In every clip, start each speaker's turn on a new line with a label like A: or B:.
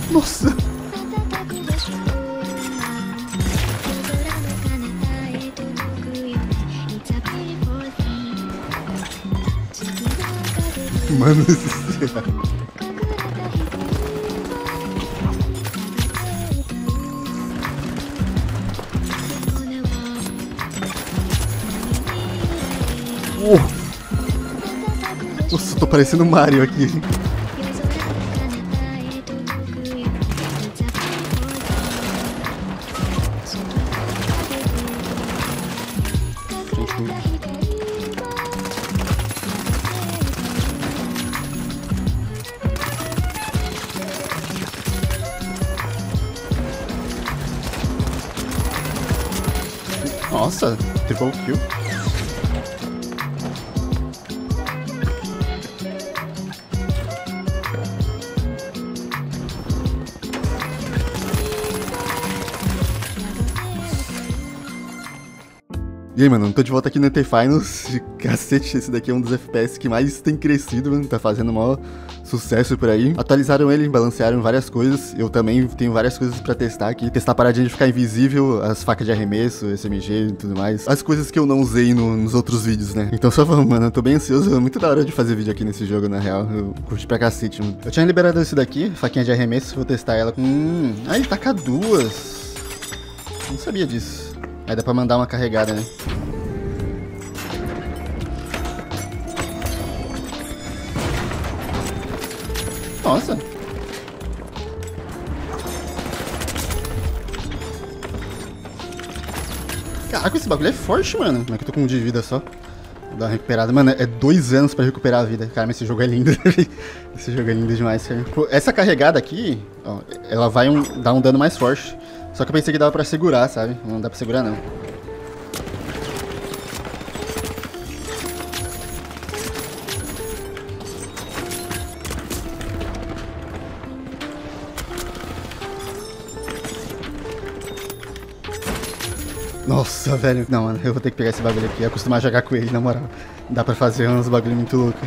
A: Nossa. Mano, nossa, tô parecendo o Mario aqui. Nossa, triple kill. E aí, mano, tô de volta aqui no ET Finals. Cacete, esse daqui é um dos FPS que mais tem crescido, mano. Tá fazendo maior sucesso por aí. Atualizaram ele, balancearam várias coisas. Eu também tenho várias coisas pra testar aqui. Testar a paradinha de ficar invisível, as facas de arremesso, SMG e tudo mais. As coisas que eu não usei nos outros vídeos, né? Então só vamos, mano. Eu tô bem ansioso. É muito da hora de fazer vídeo aqui nesse jogo, na real. Eu curti pra cacete, mano. Eu tinha liberado esse daqui, faquinha de arremesso. Vou testar ela. Ah, ele taca duas. Não sabia disso. Aí dá pra mandar uma carregada, né? Nossa. Caraca, esse bagulho é forte, mano. Como é que eu tô com um de vida só? Vou dar uma recuperada. Mano, é 2 anos pra recuperar a vida. Cara, mas esse jogo é lindo. Esse jogo é lindo demais, cara. Pô, essa carregada aqui, ó, ela vai dar um dano mais forte. Só que eu pensei que dava pra segurar, sabe? Não dá pra segurar, não. Nossa, velho. Não, mano, eu vou ter que pegar esse bagulho aqui e acostumar a jogar com ele, na moral. Dá pra fazer uns bagulho muito louco.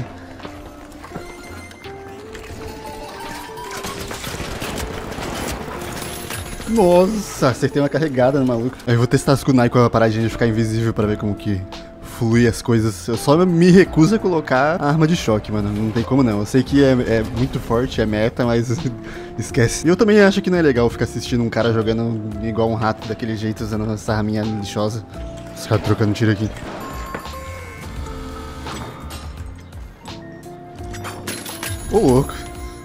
A: Nossa, acertei uma carregada no maluco. Aí eu vou testar as kunai com a paradinha de ficar invisível pra ver como que flui as coisas. Eu só me recuso a colocar a arma de choque, mano. Não tem como não. Eu sei que é muito forte, é meta, mas esquece. E eu também acho que não é legal ficar assistindo um cara jogando igual um rato daquele jeito, usando essa arminha lixosa. Os caras trocando tiro aqui. Ô, louco.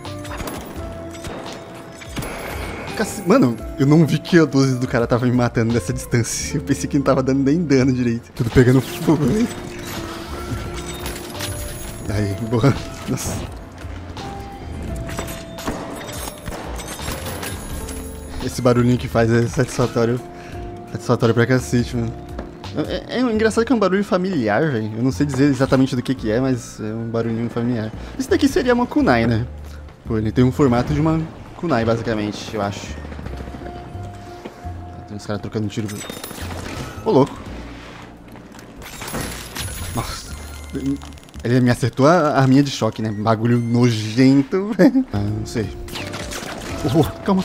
A: Mano, eu não vi que a 12 do cara tava me matando dessa distância. Eu pensei que não tava dando nem dano direito. Tudo pegando fogo, né? Aí, boa. Nossa. Esse barulhinho que faz é satisfatório. Satisfatório pra cacete, mano. É engraçado que é um barulho familiar, velho. Eu não sei dizer exatamente do que é, mas é um barulhinho familiar. Isso daqui seria uma kunai, né? Pô, ele tem um formato de uma kunai, basicamente, eu acho. Tem uns caras trocando tiro. Ô, louco. Nossa. Ele me acertou a arminha de choque, né? Bagulho nojento, velho. Ah, não sei. Oh, calma.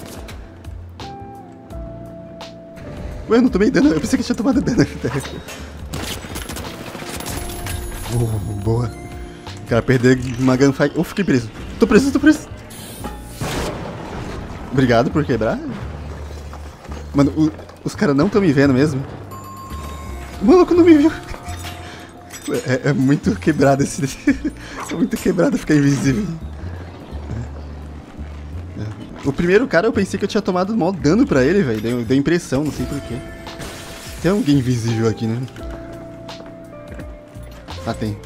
A: Ué, eu não tomei dano. Eu pensei que tinha tomado dano. Boa. O cara perdeu uma gunfight. Oh, fiquei preso. Tô preso. Obrigado por quebrar. Mano, os caras não estão me vendo mesmo. O maluco não me viu. É muito quebrado esse... É muito quebrado ficar invisível. O primeiro cara eu pensei que eu tinha tomado mal dano pra ele, velho. Deu impressão, não sei porquê. Tem alguém invisível aqui, né? Ah, tem.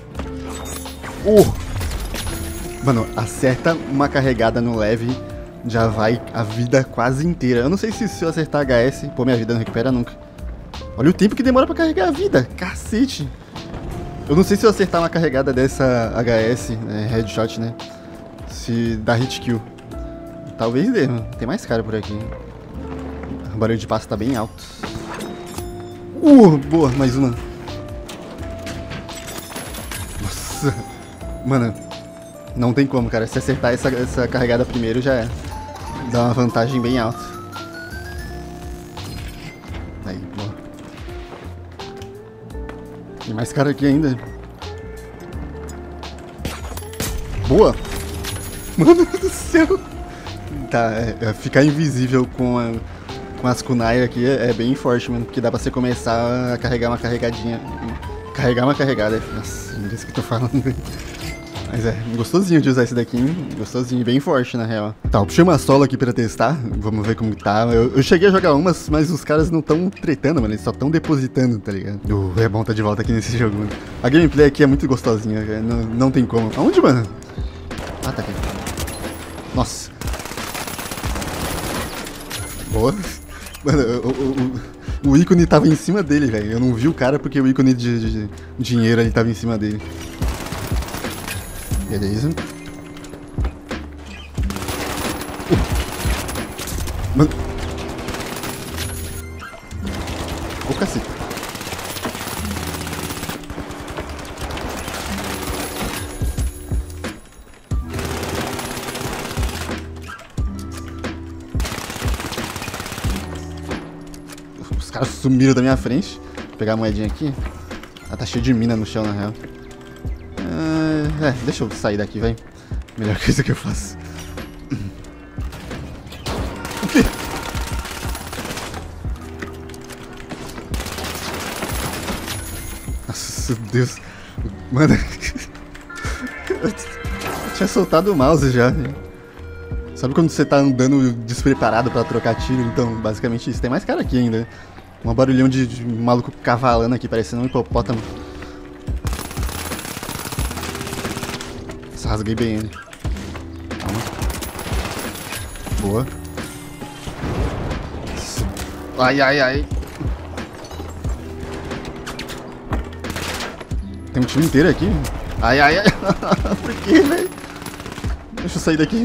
A: Mano, acerta uma carregada no leve, já vai a vida quase inteira. Eu não sei se eu acertar HS, pô, minha vida não recupera nunca. Olha o tempo que demora pra carregar a vida. Cacete. Eu não sei se eu acertar uma carregada dessa HS, headshot, né? Se dá hit kill. Talvez dê, mano. Tem mais cara por aqui. O barulho de passo tá bem alto. Boa, mais uma. Nossa. Mano, não tem como, cara. Se acertar essa carregada primeiro, já é. dá uma vantagem bem alta. Aí, boa. Tem mais cara aqui ainda. Boa! Mano do céu! Tá, ficar invisível com as kunai aqui é bem forte, mano. Porque dá pra você começar a carregar uma carregadinha. Carregar uma carregada. Nossa, não é isso que eu tô falando. Mas é, gostosinho de usar esse daqui, hein? Gostosinho, bem forte na real. Tá, eu puxei uma solo aqui pra testar. Vamos ver como tá. Eu cheguei a jogar umas, mas os caras não tão tretando, mano. Eles só tão depositando, tá ligado? É bom tá de volta aqui nesse jogo, mano. A gameplay aqui é muito gostosinha, cara. Não tem como. Aonde, mano? Ah, tá aqui. Nossa. Boa. Mano, o ícone tava em cima dele, velho. Eu não vi o cara porque o ícone de dinheiro ali tava em cima dele. Beleza. Mano. Ô, cacete. Os caras sumiram da minha frente. Vou pegar a moedinha aqui. Ela tá cheia de mina no chão, na real. Deixa eu sair daqui, vai. Melhor coisa que eu faço. O quê? Nossa, Deus. Mano. Eu tinha soltado o mouse já. Sabe quando você tá andando despreparado pra trocar tiro? Então, basicamente isso. Tem mais cara aqui ainda. Um barulhão de maluco cavalando aqui, parecendo um hipopótamo. Rasguei bem ele. Calma. Boa. Ai, ai, ai. Tem um time inteiro aqui. Ai, ai, ai. Por que, velho? Deixa eu sair daqui.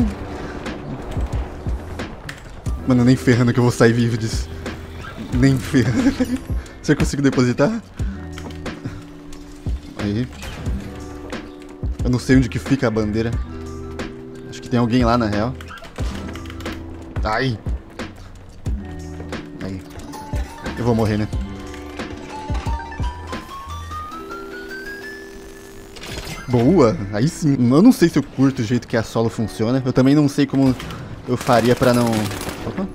A: Mano, nem ferrando que eu vou sair vivo disso. Nem ferrando. Será que eu consigo depositar? Aí. Eu não sei onde que fica a bandeira. Acho que tem alguém lá, na real. Ai. Aí. Eu vou morrer, né? Boa. Aí sim. Eu não sei se eu curto o jeito que a solo funciona. Eu também não sei como eu faria pra não... Opa.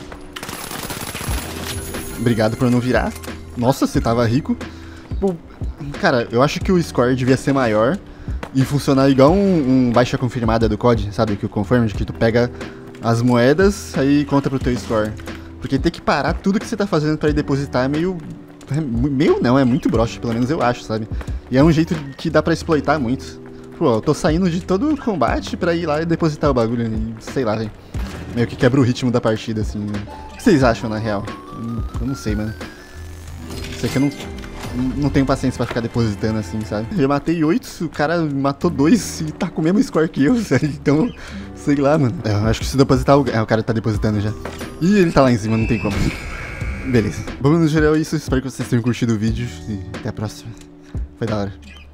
A: Obrigado por não virar. Nossa, você tava rico. Pô, cara, eu acho que o score devia ser maior e funcionar igual um baixa confirmada do COD, sabe? Que o confirmed, que tu pega as moedas, aí conta pro teu score. Porque ter que parar tudo que você tá fazendo pra ir depositar é meio... Meio não, é muito broxa, pelo menos eu acho, sabe? E é um jeito que dá pra exploitar muito. Pô, eu tô saindo de todo o combate pra ir lá e depositar o bagulho, e sei lá, velho. Meio que quebra o ritmo da partida, assim, né? O que vocês acham, na real? Eu não sei, mano. Isso aqui eu não tenho paciência pra ficar depositando assim, sabe? Eu matei 8, o cara matou 2 e tá com o mesmo score que eu, sabe? Então, sei lá, mano. Eu acho que se depositar, o cara tá depositando já. Ih, ele tá lá em cima, não tem como. Beleza. Bom, no geral é isso. Espero que vocês tenham curtido o vídeo e até a próxima. Foi da hora.